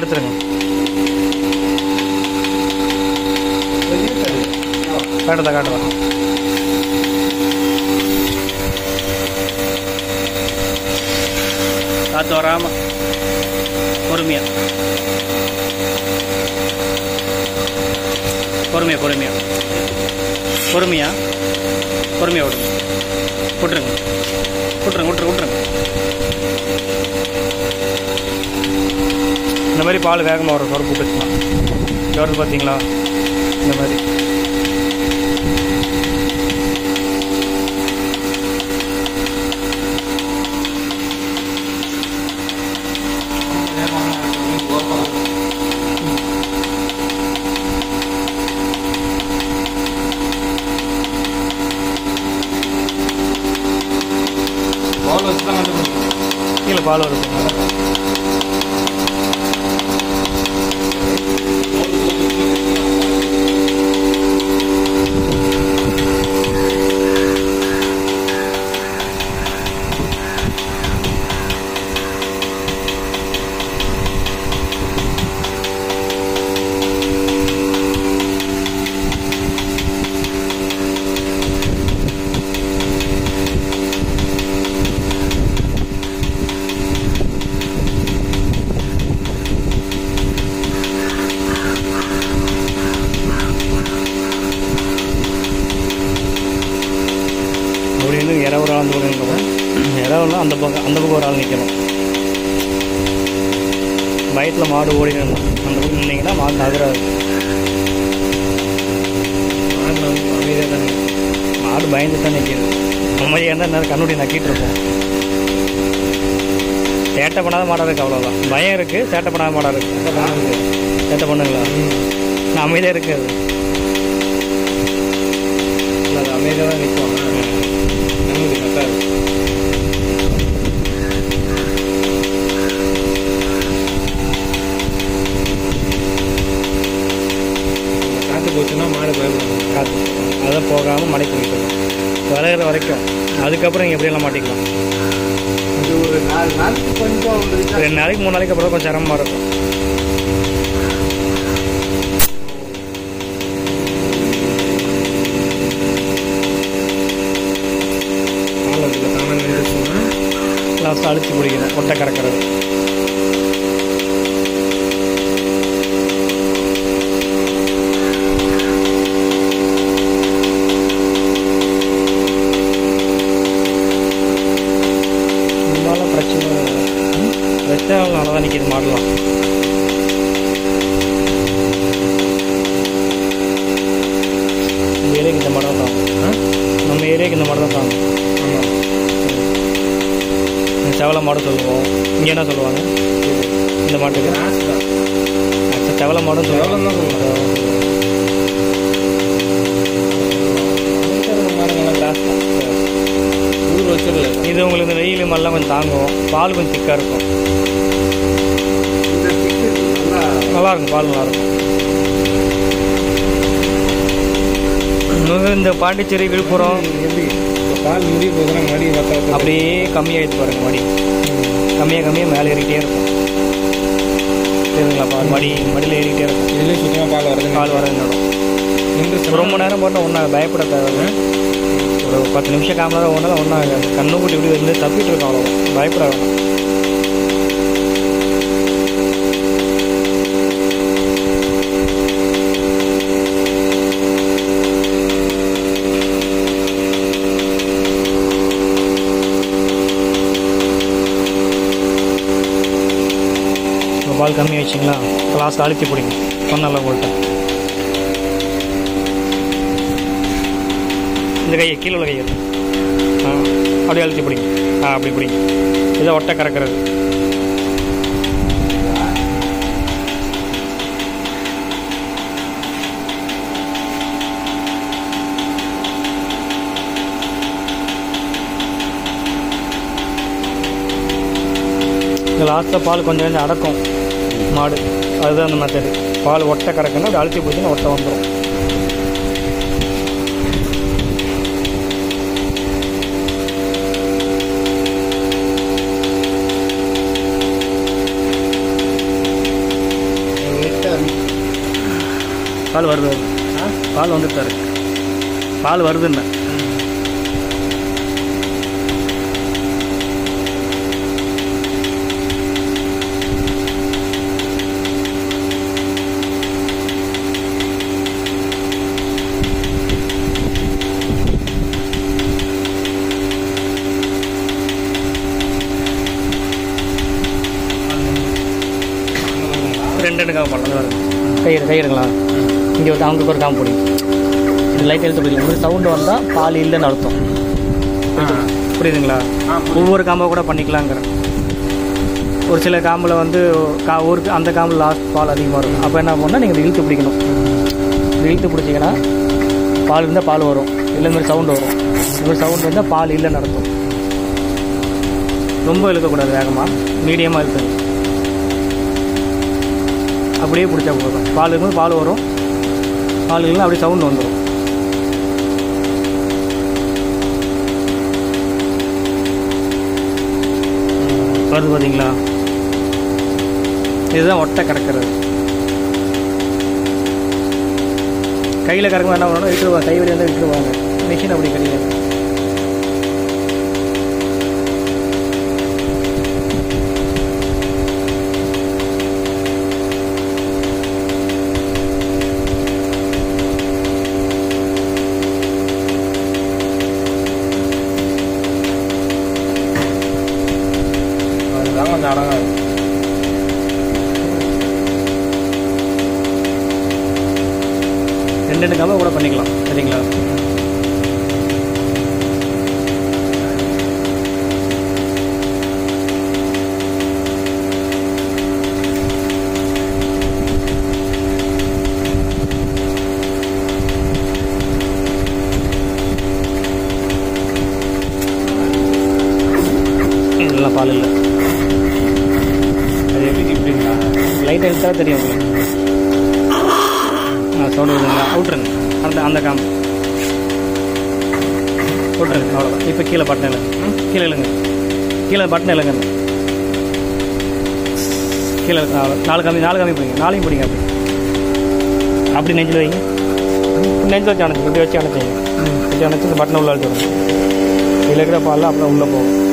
எடுத்துருங்க. காட்டுதா காட்டுதா. காற்று வராமல் பொறுமையாக பொறுமையாக பொறுமையாக பொறுமையாக பொறுமையாக விட்டுருங்க விட்டுருங்க விட்டுருங்க விட்டுருங்க. இந்த மாதிரி பால் வேகமாக வரும். சொரப்பு விட்டுச்சுன்னா சொரப்பு பார்த்தீங்களா இந்த மாதிரி. கீழே பால் வரும். ஒரு ஆள் தூரம் இரவுல அந்த பக்கம் ஒரு ஆள் நிற்கணும். பயத்தில் மாடு ஓடிடணும். அந்த பக்கம் நின்னீங்கன்னா மாடு நகராது. அமைதியாக தான் மாடு பயந்து தான் நிற்கிது. அமைதியாக இருந்தால் நேரம் கண்ணுடைய நக்கிட்டு இருப்போம். சேட்டை பண்ணாத மாடாக இருக்குது, அவ்வளோதான். பயம் இருக்குது, சேட்டை பண்ணாத மாடாக இருக்குது. சேட்டை பண்ணுங்களா? நான் அமைதியாக இருக்குது. அது அமைதியாக தான் நிற்கும். காற்று போச்சுன்னா மாடு பயப்படும். காற்று அதை போகாமல் மடக்கி வைக்கணும் விளையிற வரைக்கும். அதுக்கப்புறம் நீங்கள் எப்படியெல்லாம் மாட்டிக்கலாம். இது ஒரு 4 நாளைக்கு கொஞ்சம் 2 நாளைக்கு 3 நாளைக்கு அப்புறம் கொஞ்சம் சிரமமாக இருக்கும். லாஸ்ட்டாக அழிச்சு பிடிக்கணும். ஒட்டை கறக்கிறது. இருந்தாலும் பிரச்சனை வச்சாலும் நல்லா தான் நிற்கிது மாடலாம். நம்ம ஏரியாவுக்கு இந்த மாடம் தான். நம்ம ஏரியாவுக்கு இந்த மாடம் தான் தாங்க. ஆமாம், செவலை மாடு சொல்லுவோம். இங்கே என்ன சொல்லுவாங்க இந்த மாட்டுக்கு? ஆக்சுவலாக செவலை மாடும் சொல்லுவாங்க. ஊர் வச்சிடல. இது உங்களுக்கு இந்த வெயில் மல்லாம் கொஞ்சம் தாங்கும். பால் கொஞ்சம் திக்காக இருக்கும். நல்லாயிருக்கும், பால் நல்லாயிருக்கும். இந்த பாண்டிச்சேரி, விழுப்புரம் எப்படி பால் முடிய போகுதுன்னா மடி அப்படியே கம்மியாகிடுச்சு பாருங்கள். மடி கம்மியாக மேலே ஏறிக்கிட்டே இருக்கும். சரிங்களா? பால் மடியில் ஏறிக்கிட்டே இருக்கும். இதுலேயும் சுத்தமாக பால் வரதுனாலும் ரொம்ப நேரம் போட்டால் ஒன்றும் பயப்பட தேவையில்லை. ஒரு 10 நிமிஷம் காமராக ஒன்றால் ஒன்றும் கண்ணு கூட்டி இப்படி வந்து தப்பிட்டு இருக்கோம். அவ்வளோ பயப்பட வேணும். பால் கம்மி வச்சிங்களா? லாஸ்ட் அழுத்தி பிடிங்க. பொண்ணெல்லாம் போட்டேன். இந்த கையை கீழே உள்ள கையை அப்படியே அழுத்தி பிடிங்க. அப்படி பிடிங்க. இதை ஒட்டை கறக்கிறது. இந்த லாஸ்ட்டாக பால் கொஞ்சம் அடக்கும் மாடு. அதுதான் அந்த மெத்தடு. பால் ஒட்டை கறக்குன்னா அப்படி அழுத்தி போச்சுன்னா ஒட்டை வந்துடும். பால் வருது பால் வந்துட்டு இருக்கு பால் வருதுன்னு ரெண்டு காம்பு பண்ணலாம் கயிறுங்களா இங்கே ஒரு அவங்களுக்கு ஒரு காம்பு பிடிக்கும் இது லைட் எழுத்து பிடிக்கும் ஒரு சவுண்டு வந்தால் பால் இல்லைன்னு அர்த்தம் புரியுதுங்களா ஒவ்வொரு காம்பை கூட பண்ணிக்கலாங்கிறேன் ஒரு சில காம்பில் வந்து ஒரு அந்த காம்பில் லாஸ்ட் பால் அதிகமாக இருக்கும் அப்போ என்ன பண்ணால் நீங்கள் இழுத்து பிடிக்கணும் இழுத்து பிடிச்சிங்கன்னா பால் இருந்தால் பால் வரும் இல்லை இந்த மாதிரி சவுண்டு வரும் இந்த மாதிரி சவுண்டு வந்தால் பால் இல்லைன்னு அர்த்தம் ரொம்ப இழுக்கக்கூடாது வேகமாக மீடியமாக இழுத்துங்க அப்படியே பிடிச்சா போதும் பால் இருக்கும்போது பால் வரும் பால் இல்லைன்னா அப்படியே சவுண்டு வந்துடும் வருது பார்த்தீங்களா இதுதான் ஒட்டை கறக்கிறது கையில் கறக்கும் என்ன பண்ணணும் விட்டுருவாங்க கை வழி வந்து விட்டுருவாங்க மிஷின் அப்படி கிடையாது கொஞ்சம் அடங்காது ரெண்டு காம்பை கூட பண்ணிக்கலாம் சரிங்களா இதெல்லாம் பால் இல்லை லைட் எடுத்தா தெரியும் உங்களுக்கு சவுண்டு வருதுங்களா அவுட்ருங்க அந்த காம்பு விட்ருங்க அவ்வளோதான் இப்போ கீழே பட்டன் இல்லைங்க கீழே இல்லைங்க கீழே பட்டன் இல்லைங்க கீழே நாலு காமி பிடிங்க நாளையும் பிடிங்க அப்படி நெஞ்சில் வைங்க நெஞ்சில் வச்சு அணைச்சி இப்படி வச்சு அணைச்சிங்க வச்சு அணைச்சி இந்த பட்டனை உள்ள அழைச்சி விடுங்க இதில் இருக்கிற பாலில் அப்புறம் உள்ளே போகும்